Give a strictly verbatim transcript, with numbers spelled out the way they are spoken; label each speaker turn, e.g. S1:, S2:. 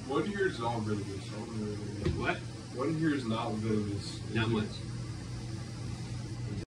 S1: One here is all really good. So I'm really, really good.
S2: What?
S1: One here is not good. Is, is
S2: Not
S1: it?
S2: much.